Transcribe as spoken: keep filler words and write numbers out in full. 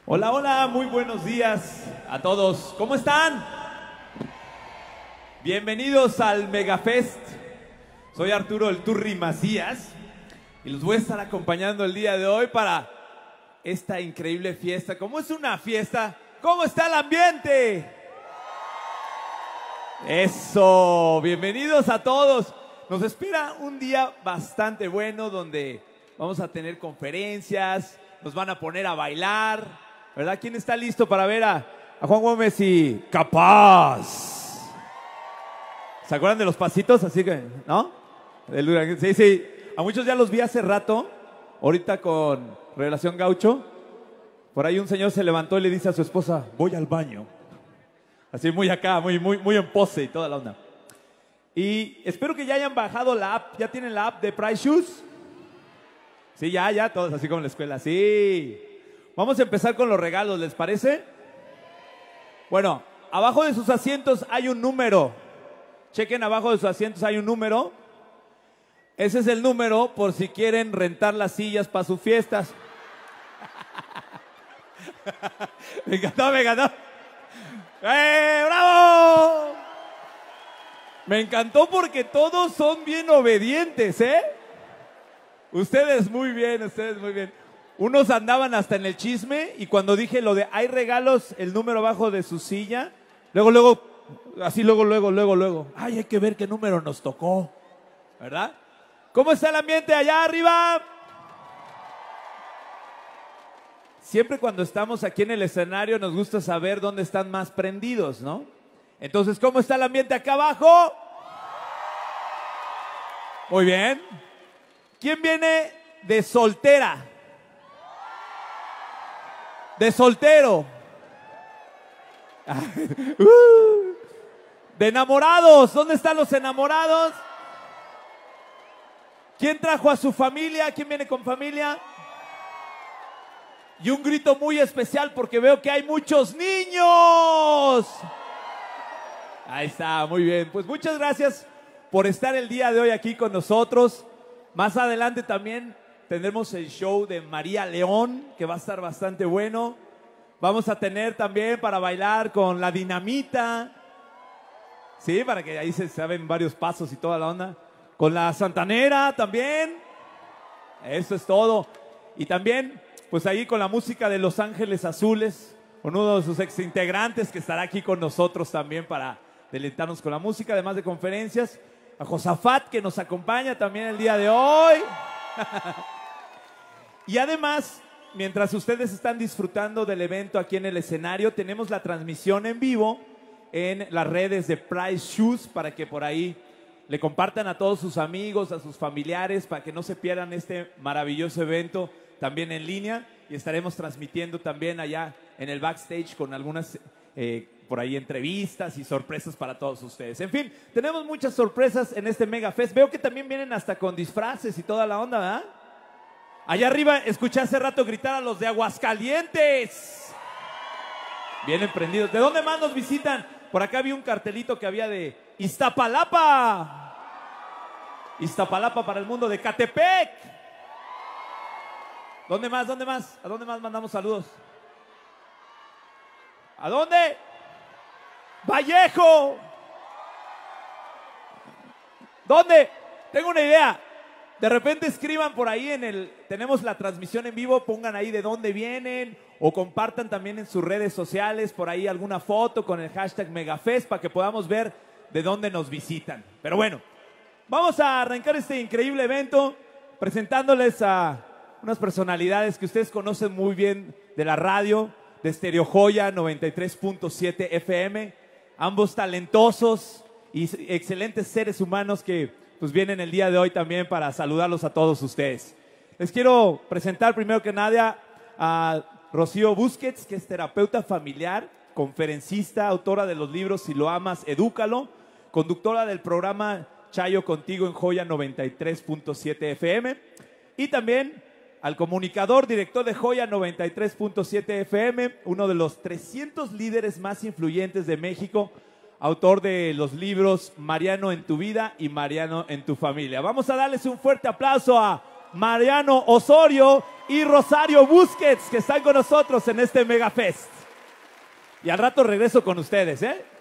Hola, hola, muy buenos días a todos. ¿Cómo están? Bienvenidos al Megafest. Soy Arturo el Turri Macías y los voy a estar acompañando el día de hoy para esta increíble fiesta. ¿Cómo es una fiesta? ¿Cómo está el ambiente? Eso, bienvenidos a todos. Nos espera un día bastante bueno donde vamos a tener conferencias, nos van a poner a bailar, ¿verdad? ¿Quién está listo para ver a, a Juan Gómez y Capaz? ¿Se acuerdan de los pasitos? Así que, ¿no? Del, sí, sí. A muchos ya los vi hace rato, ahorita con Revelación Gaucho. Por ahí un señor se levantó y le dice a su esposa, voy al baño. Así muy acá, muy, muy, muy en pose y toda la onda. Y espero que ya hayan bajado la app. ¿Ya tienen la app de Price Shoes? Sí, ya, ya, todos así como en la escuela. Sí. Vamos a empezar con los regalos, ¿les parece? Bueno, abajo de sus asientos hay un número. Chequen, abajo de sus asientos hay un número. Ese es el número por si quieren rentar las sillas para sus fiestas. Me encantó, me encantó. ¡Eh, bravo! Me encantó porque todos son bien obedientes, ¿eh? Ustedes muy bien, ustedes muy bien. Unos andaban hasta en el chisme y cuando dije lo de hay regalos, el número abajo de su silla, luego, luego, así luego, luego, luego, luego. Ay, hay que ver qué número nos tocó, ¿verdad? ¿Cómo está el ambiente allá arriba? Siempre cuando estamos aquí en el escenario nos gusta saber dónde están más prendidos, ¿no? Entonces, ¿cómo está el ambiente acá abajo? Muy bien. ¿Quién viene de soltera? De soltero. De enamorados. ¿Dónde están los enamorados? ¿Quién trajo a su familia? ¿Quién viene con familia? Y un grito muy especial porque veo que hay muchos niños. Ahí está, muy bien. Pues muchas gracias por estar el día de hoy aquí con nosotros. Más adelante también tendremos el show de María León, que va a estar bastante bueno. Vamos a tener también para bailar con la Dinamita. Sí, para que ahí se saben varios pasos y toda la onda. Con la Santanera también. Eso es todo. Y también, pues ahí con la música de Los Ángeles Azules, con uno de sus exintegrantes que estará aquí con nosotros también para deleitarnos con la música, además de conferencias. A Josafat, que nos acompaña también el día de hoy. Y además, mientras ustedes están disfrutando del evento aquí en el escenario, tenemos la transmisión en vivo en las redes de Price Shoes para que por ahí le compartan a todos sus amigos, a sus familiares, para que no se pierdan este maravilloso evento también en línea. Y estaremos transmitiendo también allá en el backstage con algunas eh, por ahí entrevistas y sorpresas para todos ustedes. En fin, tenemos muchas sorpresas en este Mega Fest. Veo que también vienen hasta con disfraces y toda la onda, ¿verdad? Allá arriba escuché hace rato gritar a los de Aguascalientes. Vienen prendidos. ¿De dónde más nos visitan? Por acá vi un cartelito que había de Iztapalapa. Iztapalapa para el mundo, de Catepec. ¿Dónde más? ¿Dónde más? ¿A dónde más mandamos saludos? ¿A dónde? Vallejo. ¿Dónde? Tengo una idea. De repente escriban por ahí en el... Tenemos la transmisión en vivo, pongan ahí de dónde vienen o compartan también en sus redes sociales por ahí alguna foto con el hashtag Megafest para que podamos ver de dónde nos visitan. Pero bueno, vamos a arrancar este increíble evento presentándoles a unas personalidades que ustedes conocen muy bien de la radio, de Stereo Joya noventa y tres punto siete F M, ambos talentosos y excelentes seres humanos que pues vienen el día de hoy también para saludarlos a todos ustedes. Les quiero presentar primero que nada a Rocío Busquets, que es terapeuta familiar, conferencista, autora de los libros Si lo amas, edúcalo, conductora del programa Chayo Contigo en Joya noventa y tres punto siete F M, y también al comunicador, director de Joya noventa y tres punto siete F M, uno de los trescientos líderes más influyentes de México, autor de los libros Mariano en tu vida y Mariano en tu familia. Vamos a darles un fuerte aplauso a Mariano Osorio y Rosario Busquets, que están con nosotros en este Mega Fest. Y al rato regreso con ustedes, ¿eh?